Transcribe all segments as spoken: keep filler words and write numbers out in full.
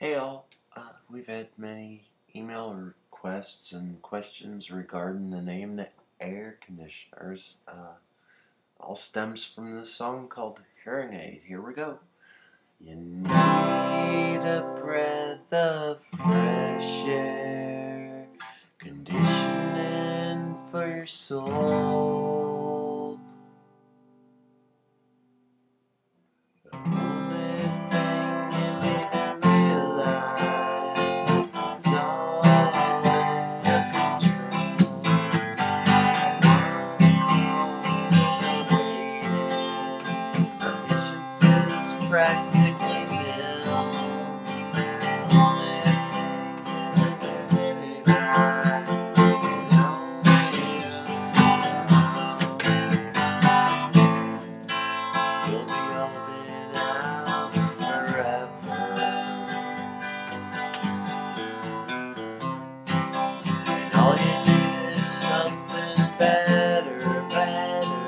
Hey all, uh, we've had many email requests and questions regarding the name the air conditioners. Uh, all stems from this song called Hearing Aid. Here we go. You need a breath of fresh air, conditioning for your soul. The only thing you need to realize, it's all in your control. Patience is practically nil. Only thing you really realize, it's all you'll be holding out forever. And all you need is something better, better.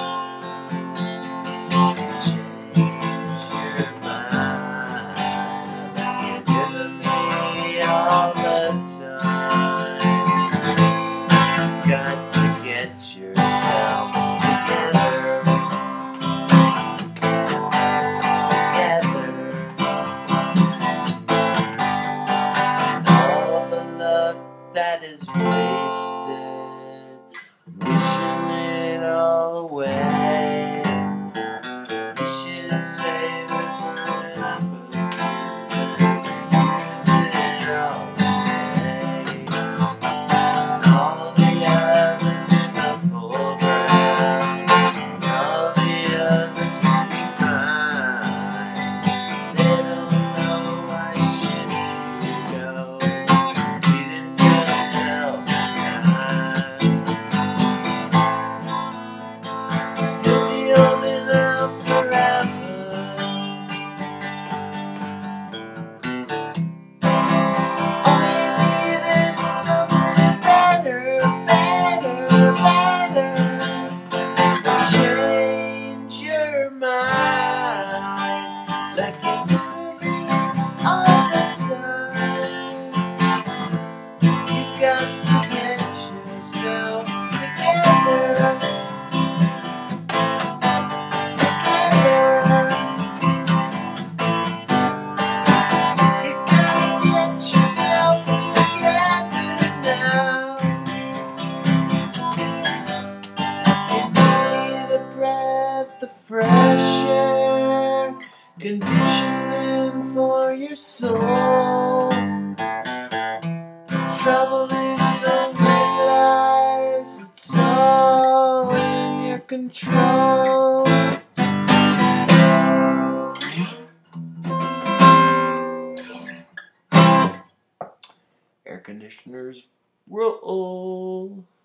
Change your mind. You're giving me all the time. You've got to get yourself together. All the love that is wasted, wishing it all away. You should save it forever, use it all away. All the others in the foreground, all the others will be mine. They don't know why should you go, beating yourself time. You'll be holding out forever. All you need is something better, better, better. Change your mind like you do me all the time. You've got to get yourself together. Together. You gotta get yourself together now. You need a breath of fresh air, conditioning for your soul. Trouble is you don't realize it's all in your control. Air conditioners roll.